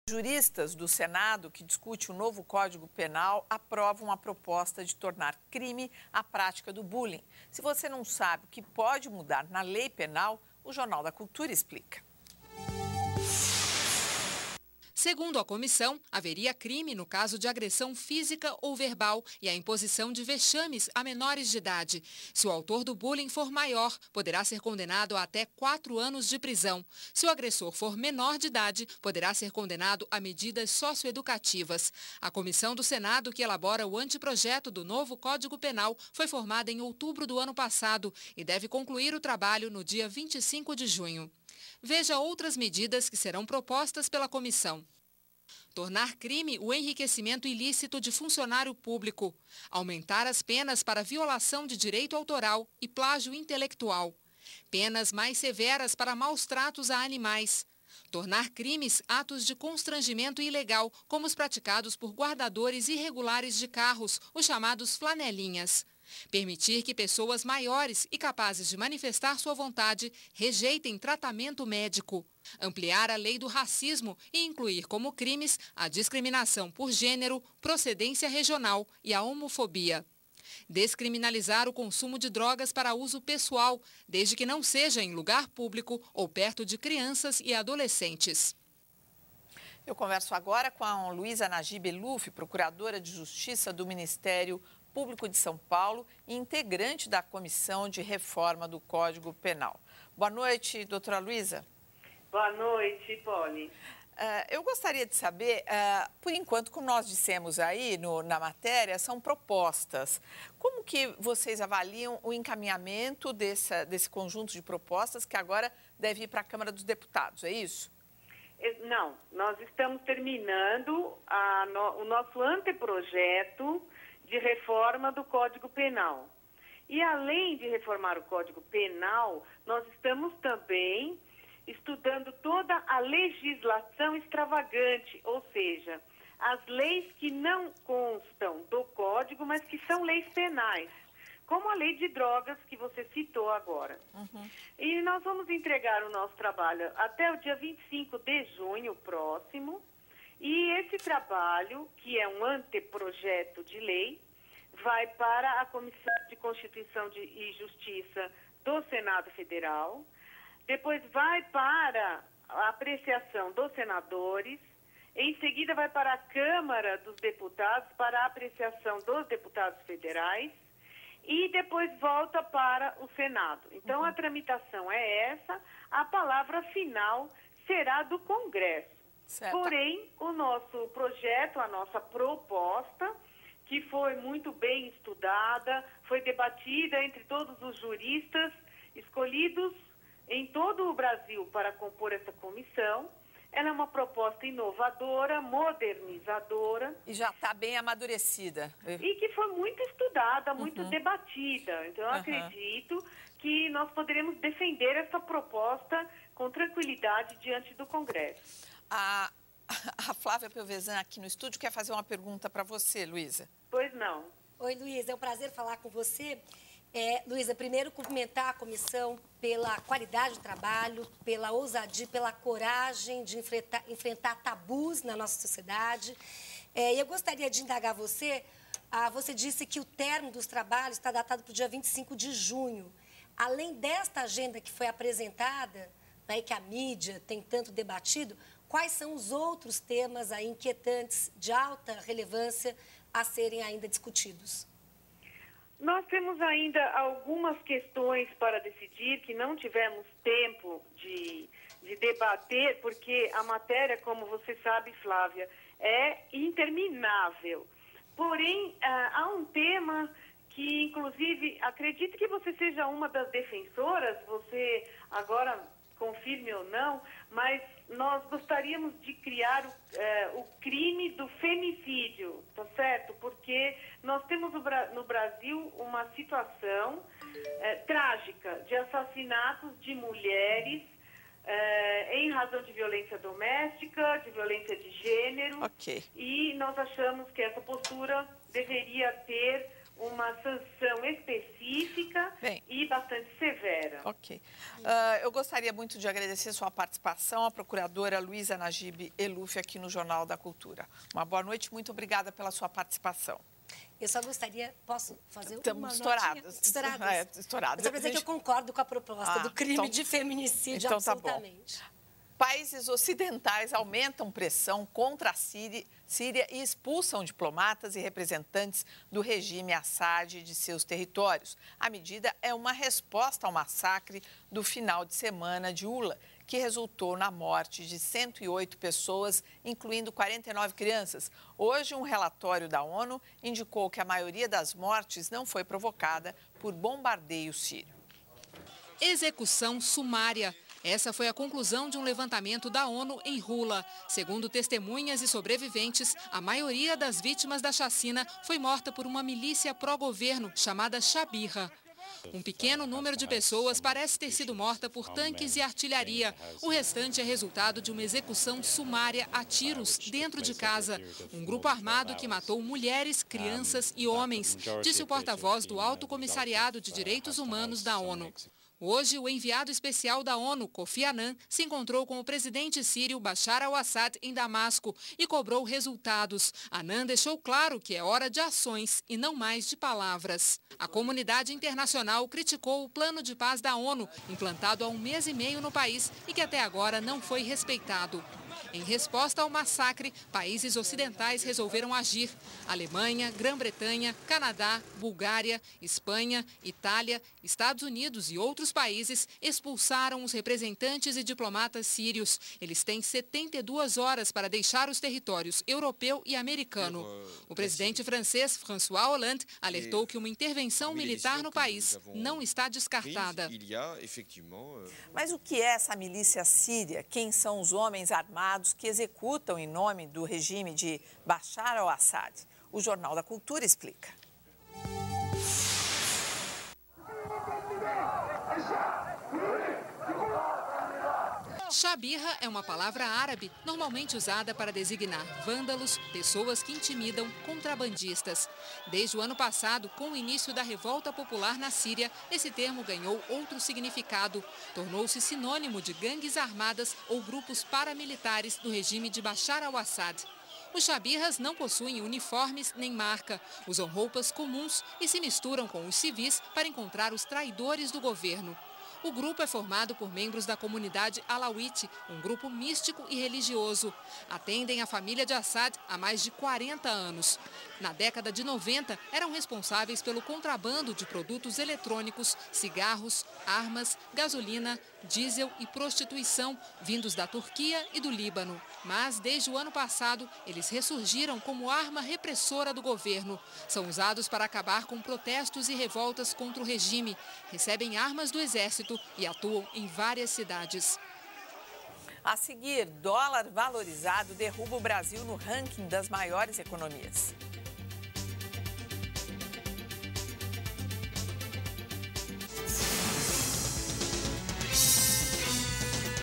Juristas do Senado, que discute o novo Código Penal, aprovam a proposta de tornar crime a prática do bullying. Se você não sabe o que pode mudar na lei penal, o Jornal da Cultura explica. Segundo a comissão, haveria crime no caso de agressão física ou verbal e a imposição de vexames a menores de idade. Se o autor do bullying for maior, poderá ser condenado a até 4 anos de prisão. Se o agressor for menor de idade, poderá ser condenado a medidas socioeducativas. A comissão do Senado, que elabora o anteprojeto do novo Código Penal, foi formada em outubro do ano passado e deve concluir o trabalho no dia 25 de junho. Veja outras medidas que serão propostas pela comissão. Tornar crime o enriquecimento ilícito de funcionário público. Aumentar as penas para violação de direito autoral e plágio intelectual. Penas mais severas para maus tratos a animais. Tornar crimes atos de constrangimento ilegal, como os praticados por guardadores irregulares de carros, os chamados flanelinhas. Permitir que pessoas maiores e capazes de manifestar sua vontade rejeitem tratamento médico. Ampliar a lei do racismo e incluir como crimes a discriminação por gênero, procedência regional e a homofobia. Descriminalizar o consumo de drogas para uso pessoal, desde que não seja em lugar público ou perto de crianças e adolescentes. Eu converso agora com a Luísa Najib Eluf, procuradora de Justiça do Ministério Público de São Paulo e integrante da Comissão de Reforma do Código Penal. Boa noite, doutora Luísa. Boa noite, Poli. Eu gostaria de saber, por enquanto, como nós dissemos aí na matéria, são propostas. Como que vocês avaliam o encaminhamento desse conjunto de propostas que agora deve ir para a Câmara dos Deputados, é isso? Não, nós estamos terminando o nosso anteprojeto de reforma do Código Penal. E além de reformar o Código Penal, nós estamos também estudando toda a legislação extravagante, ou seja, as leis que não constam do Código, mas que são leis penais, como a lei de drogas que você citou agora. E nós vamos entregar o nosso trabalho até o dia 25 de junho próximo, e esse trabalho, que é um anteprojeto de lei, vai para a Comissão de Constituição e Justiça do Senado Federal, depois vai para a apreciação dos senadores, em seguida vai para a Câmara dos Deputados, para a apreciação dos deputados federais, e depois volta para o Senado. Então, a tramitação é essa, a palavra final será do Congresso. Certo. Porém, o nosso projeto, a nossa proposta, que foi muito bem estudada, foi debatida entre todos os juristas escolhidos em todo o Brasil para compor essa comissão. Ela é uma proposta inovadora, modernizadora. E já está bem amadurecida. E que foi muito estudada, muito debatida. Então, eu acredito que nós poderemos defender essa proposta com tranquilidade diante do Congresso. A Flávia Pelvezan aqui no estúdio quer fazer uma pergunta para você, Luísa. Pois não. Oi, Luísa, é um prazer falar com você. Luísa, primeiro cumprimentar a comissão pela qualidade do trabalho, pela ousadia, pela coragem de enfrentar tabus na nossa sociedade. Eu gostaria de indagar você, você disse que o término dos trabalhos está datado para o dia 25 de junho. Além desta agenda que foi apresentada, né, que a mídia tem tanto debatido, quais são os outros temas aí inquietantes, de alta relevância, a serem ainda discutidos? Nós temos ainda algumas questões para decidir que não tivemos tempo de debater, porque a matéria, como você sabe, Flávia, é interminável. Porém, há um tema que, inclusive, acredito que você seja uma das defensoras, você agora confirme ou não, mas nós gostaríamos de criar o crime do femicídio, tá certo? Porque nós temos no Brasil uma situação trágica de assassinatos de mulheres em razão de violência doméstica, de violência de gênero. Ok. E nós achamos que essa postura deveria ter uma sanção específica e bastante severa. Ok. Eu gostaria muito de agradecer sua participação, a procuradora Luísa Najib Eluf, aqui no Jornal da Cultura. Uma boa noite, muito obrigada pela sua participação. Eu só gostaria, posso fazer uma estouradas. Estouradas. Estouradas. Só para dizer que eu concordo com a proposta do crime de feminicídio, então absolutamente. Tá bom. Países ocidentais aumentam pressão contra a Síria e expulsam diplomatas e representantes do regime Assad de seus territórios. A medida é uma resposta ao massacre do final de semana de Ula, que resultou na morte de 108 pessoas, incluindo 49 crianças. Hoje, um relatório da ONU indicou que a maioria das mortes não foi provocada por bombardeio sírio. Execução sumária. Essa foi a conclusão de um levantamento da ONU em Hula. Segundo testemunhas e sobreviventes, a maioria das vítimas da chacina foi morta por uma milícia pró-governo chamada Shabira. Um pequeno número de pessoas parece ter sido morta por tanques e artilharia. O restante é resultado de uma execução sumária a tiros dentro de casa. Um grupo armado que matou mulheres, crianças e homens, disse o porta-voz do Alto Comissariado de Direitos Humanos da ONU. Hoje, o enviado especial da ONU, Kofi Annan, se encontrou com o presidente sírio Bashar al-Assad em Damasco e cobrou resultados. Annan deixou claro que é hora de ações e não mais de palavras. A comunidade internacional criticou o plano de paz da ONU, implantado há 1 mês e meio no país e que até agora não foi respeitado. Em resposta ao massacre, países ocidentais resolveram agir. Alemanha, Grã-Bretanha, Canadá, Bulgária, Espanha, Itália, Estados Unidos e outros países expulsaram os representantes e diplomatas sírios. Eles têm 72 horas para deixar os territórios europeu e americano. O presidente francês, François Hollande, alertou que uma intervenção militar no país não está descartada. Mas o que é essa milícia síria? Quem são os homens armados que executam em nome do regime de Bashar al-Assad? O Jornal da Cultura explica. Shabira é uma palavra árabe normalmente usada para designar vândalos, pessoas que intimidam, contrabandistas. Desde o ano passado, com o início da revolta popular na Síria, esse termo ganhou outro significado. Tornou-se sinônimo de gangues armadas ou grupos paramilitares do regime de Bashar al-Assad. Os Shabiras não possuem uniformes nem marca, usam roupas comuns e se misturam com os civis para encontrar os traidores do governo. O grupo é formado por membros da comunidade alauíte, um grupo místico e religioso. Atendem a família de Assad há mais de 40 anos. Na década de 90, eram responsáveis pelo contrabando de produtos eletrônicos, cigarros, armas, gasolina, diesel e prostituição, vindos da Turquia e do Líbano. Mas, desde o ano passado, eles ressurgiram como arma repressora do governo. São usados para acabar com protestos e revoltas contra o regime. Recebem armas do exército e atuam em várias cidades. A seguir, dólar valorizado derruba o Brasil no ranking das maiores economias.